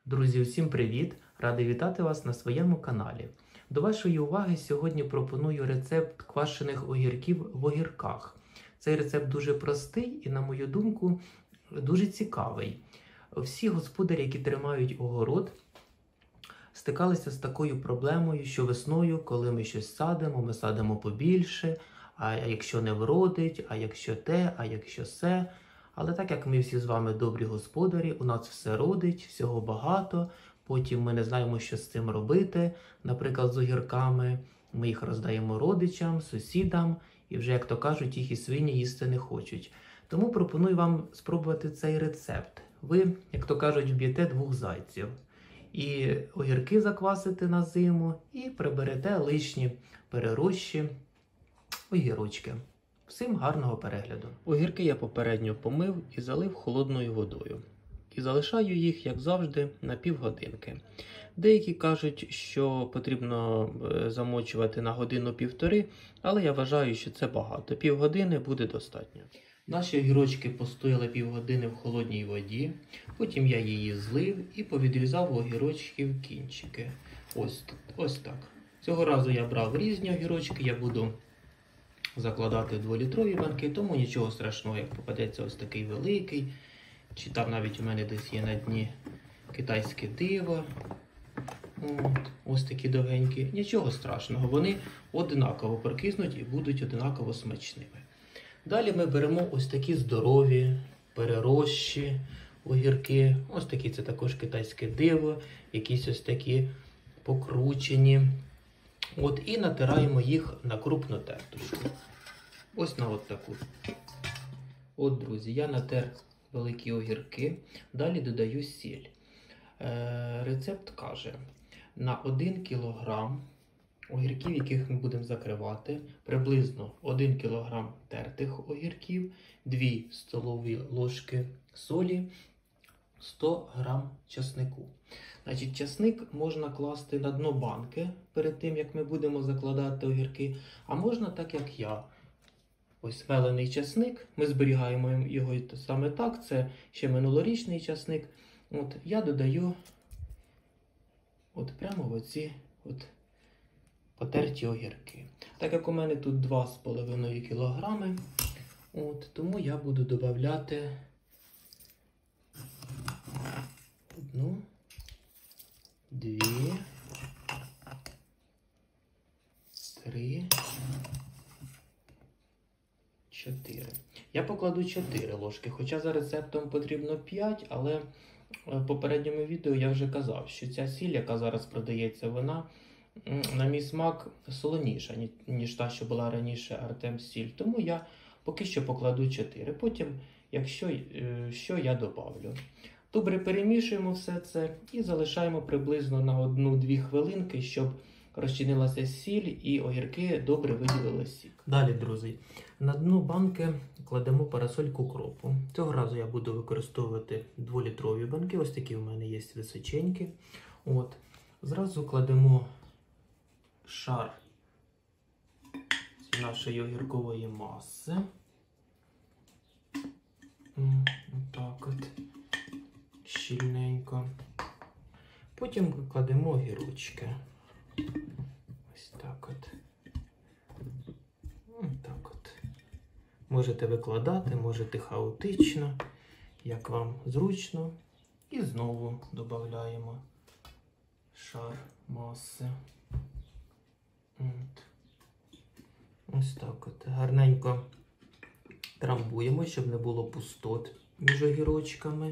Друзі, усім привіт! Радий вітати вас на своєму каналі. До вашої уваги сьогодні пропоную рецепт квашених огірків в огірках. Цей рецепт дуже простий і, на мою думку, дуже цікавий. Всі господарі, які тримають огород, стикалися з такою проблемою, що весною, коли ми щось садимо, ми садимо побільше, а якщо не вродить, а якщо те, а якщо се. Але так як ми всі з вами добрі господарі, у нас все родить, всього багато, потім ми не знаємо, що з цим робити. Наприклад, з огірками ми їх роздаємо родичам, сусідам, і вже, як то кажуть, їх і свині їсти не хочуть. Тому пропоную вам спробувати цей рецепт. Ви, як то кажуть, вб'єте двох зайців. І огірки заквасите на зиму, і приберете лишні перерощі огірочки. Всім гарного перегляду. Огірки я попередньо помив і залив холодною водою. І залишаю їх, як завжди, на півгодинки. Деякі кажуть, що потрібно замочувати на годину-півтори, але я вважаю, що це багато. Півгодини буде достатньо. Наші огірочки постояли півгодини в холодній воді, потім я її злив і повідрізав у огірочків кінчики. Ось так. Цього разу я брав різні огірочки, я буду закладати 2-літрові банки, тому нічого страшного, як попадеться ось такий великий, чи там навіть у мене десь є на дні китайське диво. Ось такі довгенькі. Нічого страшного, вони однаково прокиснуть і будуть однаково смачними. Далі ми беремо ось такі здорові, перерощі огірки. Ось такі, це також китайське диво, якісь ось такі покручені. І натираємо їх на крупну тертушку. Ось на таку. Друзі, я натер великі огірки. Далі додаю сіль. Рецепт каже, на 1 кг огірків, яких ми будемо закривати, приблизно 1 кг тертих огірків, 2 столові ложки солі, 100 г часнику. Значить, часник можна класти на дно банки перед тим, як ми будемо закладати огірки, а можна так, як я. Ось мелений часник, ми зберігаємо його саме так, це ще минулорічний часник. Я додаю прямо в оці потерті огірки. Так як у мене тут 2,5 кг, тому я буду додавати 1, 2, 3, 4. Я покладу 4 ложки, хоча за рецептом потрібно 5, але в попередньому відео я вже казав, що ця сіль, яка зараз продається, вона, на мій смак, солоніша, ніж та, що була раніше Артем Сіль. Тому я поки що покладу 4. Потім, якщо що, я добавлю. Добре перемішуємо все це і залишаємо приблизно на 1-2 хвилинки, щоб розчинилася сіль і огірки добре виділили сік. Далі, друзі, на дно банки кладемо парасольку кропу. Цього разу я буду використовувати 2-літрові банки, ось такі в мене є височенькі. Зразу кладемо шар нашої огіркової маси. Так щільненько. Потім кладемо огірочки. Ось так Можете викладати, можете хаотично, як вам зручно. І знову додаємо шар маси. Ось так Гарненько трамбуємо, щоб не було пустот між огірочками.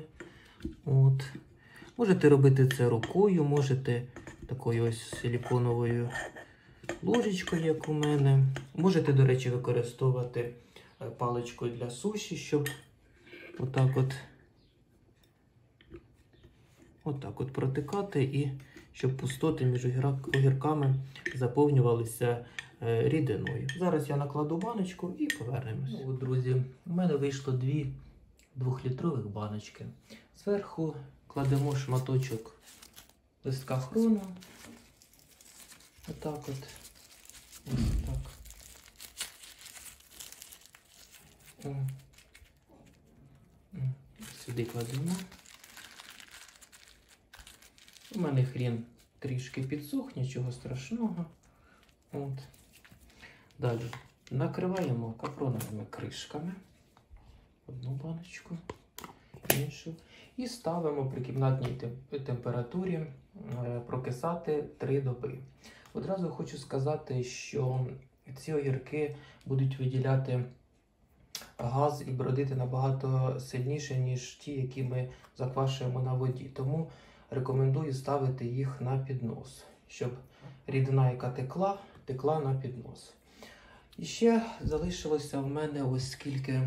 Можете робити це рукою, можете такою ось силіконовою ложечкою, як у мене. Можете, до речі, використовувати паличкою для суші, щоб отак протикати і щоб пустоти між огірками заповнювалися рідиною. Зараз я накладу баночку і повернемось. Друзі, у мене вийшло 2 2-літрових баночки. Зверху кладемо шматочок листка хрону. Ось так. Сюди кладемо. У мене хрін трішки підсох, нічого страшного. От. Далі накриваємо капроновими кришками. Одну баночку, іншу. І ставимо при кімнатній температурі прокисати 3 доби. Одразу хочу сказати, що ці огірки будуть виділяти газ і бродити набагато сильніше, ніж ті, які ми заквашуємо на воді. Тому рекомендую ставити їх на піднос, щоб рідина, яка текла на піднос. І ще залишилося в мене ось скільки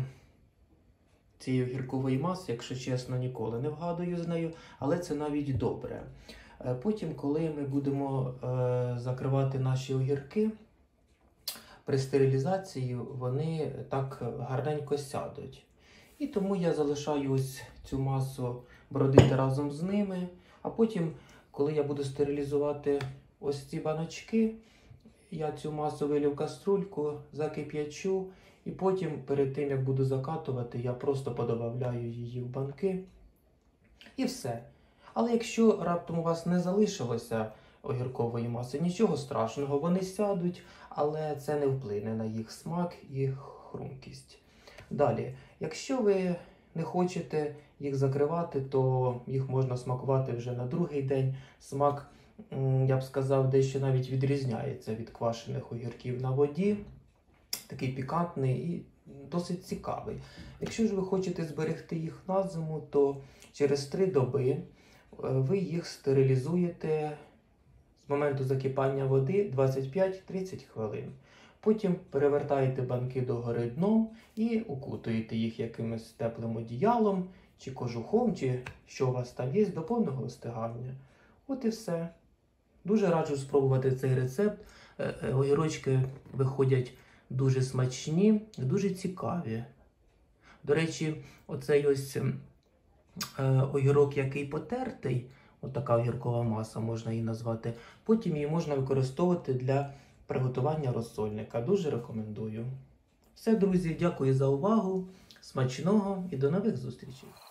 цієї огіркової маси, якщо чесно, ніколи не вгадую з нею, але це навіть добре. Потім, коли ми будемо закривати наші огірки, при стерилізації вони так гарненько сядуть. І тому я залишаю ось цю масу бродити разом з ними, а потім, коли я буду стерилізувати ось ці баночки, я цю масу вилю в каструльку, закип'ячу, і потім, перед тим, як буду закатувати, я просто подобавляю її в банки. І все. Але якщо раптом у вас не залишилося огіркової маси, нічого страшного, вони сядуть, але це не вплине на їх смак і хрумкість. Далі, якщо ви не хочете їх закривати, то їх можна смакувати вже на другий день. Смак, я б сказав, дещо навіть відрізняється від квашених огірків на воді. Такий пікантний і досить цікавий. Якщо ж ви хочете зберегти їх на зиму, то через 3 доби ви їх стерилізуєте з моменту закипання води 25-30 хвилин. Потім перевертаєте банки догори дном і укутуєте їх якимось теплим одіялом, чи кожухом, чи що у вас там є, до повного остигання. От і все. Дуже раджу спробувати цей рецепт. Огірочки виходять дуже смачні, дуже цікаві. До речі, оцей ось огірок, який потертий, отака огіркова маса можна її назвати, потім її можна використовувати для приготування розсольника. Дуже рекомендую. Все, друзі, дякую за увагу, смачного і до нових зустрічей!